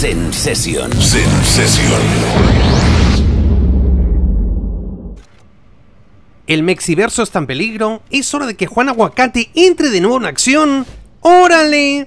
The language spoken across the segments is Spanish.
Sensation. El Mexiverso está en peligro. Es hora de que Juan Aguacate entre de nuevo en acción. ¡Órale!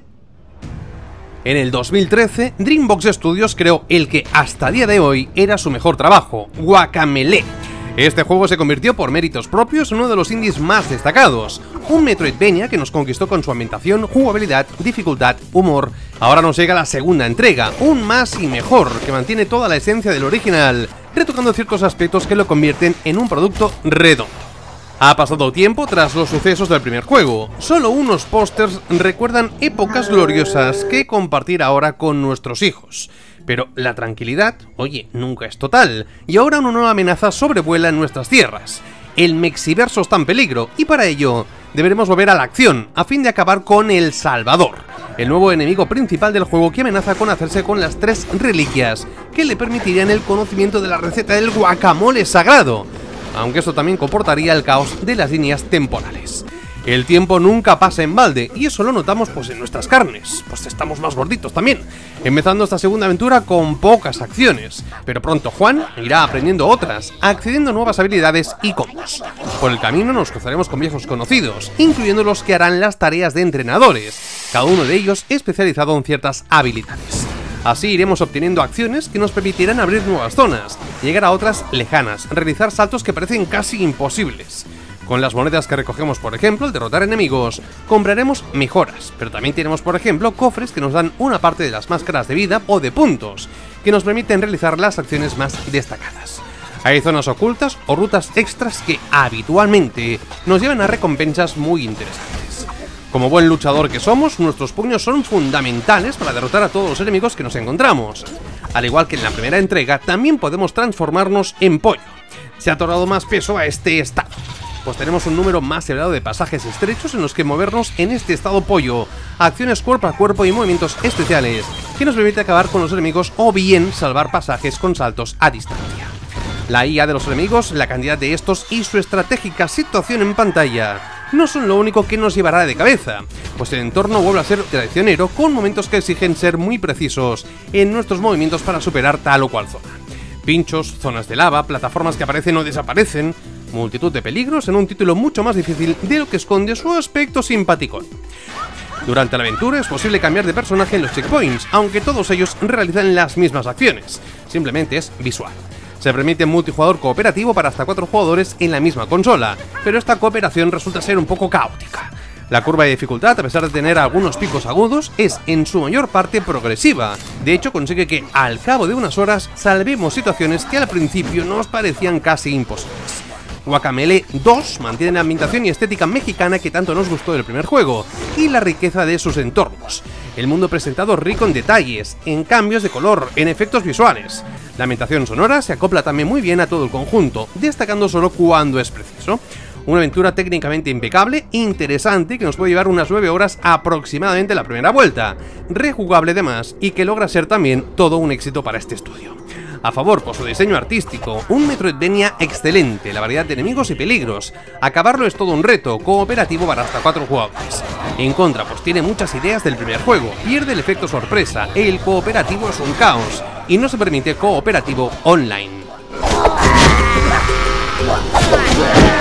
En el 2013, Dreambox Studios creó el que hasta día de hoy era su mejor trabajo, Guacamelee. Este juego se convirtió por méritos propios en uno de los indies más destacados, un Metroidvania que nos conquistó con su ambientación, jugabilidad, dificultad, humor. Ahora nos llega la segunda entrega, un más y mejor, que mantiene toda la esencia del original, retocando ciertos aspectos que lo convierten en un producto redondo. Ha pasado tiempo tras los sucesos del primer juego, solo unos pósters recuerdan épocas gloriosas que compartir ahora con nuestros hijos. Pero la tranquilidad, oye, nunca es total, y ahora una nueva amenaza sobrevuela en nuestras tierras. El Mexiverso está en peligro, y para ello deberemos volver a la acción, a fin de acabar con El Salvador, el nuevo enemigo principal del juego que amenaza con hacerse con las 3 reliquias, que le permitirían el conocimiento de la receta del guacamole sagrado, aunque esto también comportaría el caos de las líneas temporales. El tiempo nunca pasa en balde, y eso lo notamos pues en nuestras carnes, pues estamos más gorditos también, empezando esta segunda aventura con pocas acciones, pero pronto Juan irá aprendiendo otras, accediendo a nuevas habilidades y combos. Por el camino nos cruzaremos con viejos conocidos, incluyendo los que harán las tareas de entrenadores, cada uno de ellos especializado en ciertas habilidades. Así iremos obteniendo acciones que nos permitirán abrir nuevas zonas, llegar a otras lejanas, realizar saltos que parecen casi imposibles. Con las monedas que recogemos, por ejemplo, al derrotar enemigos, compraremos mejoras, pero también tenemos, por ejemplo, cofres que nos dan una parte de las máscaras de vida o de puntos, que nos permiten realizar las acciones más destacadas. Hay zonas ocultas o rutas extras que habitualmente nos llevan a recompensas muy interesantes. Como buen luchador que somos, nuestros puños son fundamentales para derrotar a todos los enemigos que nos encontramos. Al igual que en la primera entrega, también podemos transformarnos en pollo. Se ha otorgado más peso a este estado, pues tenemos un número más elevado de pasajes estrechos en los que movernos en este estado pollo, acciones cuerpo a cuerpo y movimientos especiales que nos permite acabar con los enemigos o bien salvar pasajes con saltos a distancia. La IA de los enemigos, la cantidad de estos y su estratégica situación en pantalla no son lo único que nos llevará de cabeza, pues el entorno vuelve a ser traicionero con momentos que exigen ser muy precisos en nuestros movimientos para superar tal o cual zona. Pinchos, zonas de lava, plataformas que aparecen o desaparecen, multitud de peligros en un título mucho más difícil de lo que esconde su aspecto simpático. Durante la aventura es posible cambiar de personaje en los checkpoints, aunque todos ellos realizan las mismas acciones, simplemente es visual. Se permite multijugador cooperativo para hasta 4 jugadores en la misma consola, pero esta cooperación resulta ser un poco caótica. La curva de dificultad, a pesar de tener algunos picos agudos, es en su mayor parte progresiva. De hecho, consigue que al cabo de unas horas salvemos situaciones que al principio nos parecían casi imposibles. Guacamelee 2 mantiene la ambientación y estética mexicana que tanto nos gustó del primer juego, y la riqueza de sus entornos. El mundo presentado rico en detalles, en cambios de color, en efectos visuales. La ambientación sonora se acopla también muy bien a todo el conjunto, destacando solo cuando es preciso. Una aventura técnicamente impecable, interesante, que nos puede llevar unas 9 horas aproximadamente la primera vuelta, rejugable además, y que logra ser también todo un éxito para este estudio. A favor por su diseño artístico, un Metroidvania excelente, la variedad de enemigos y peligros. Acabarlo es todo un reto, cooperativo para hasta 4 jugadores. En contra, pues tiene muchas ideas del primer juego, pierde el efecto sorpresa, el cooperativo es un caos, y no se permite cooperativo online.